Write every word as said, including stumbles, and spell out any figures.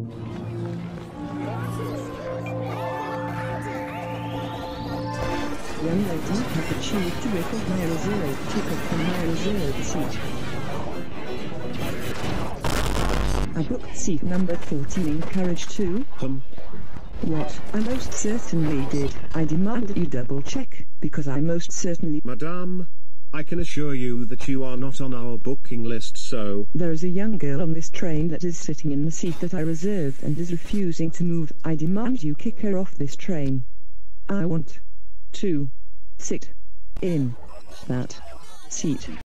Young lady have achieved to record my reserved ticket from my reserved seat. I booked seat number fourteen in carriage two. Hum. What? I most certainly did. I demand that you double check, because I most certainly... Madame, I can assure you that you are not on our booking list, so... There is a young girl on this train that is sitting in the seat that I reserved and is refusing to move. I demand you kick her off this train. I want to sit in that seat.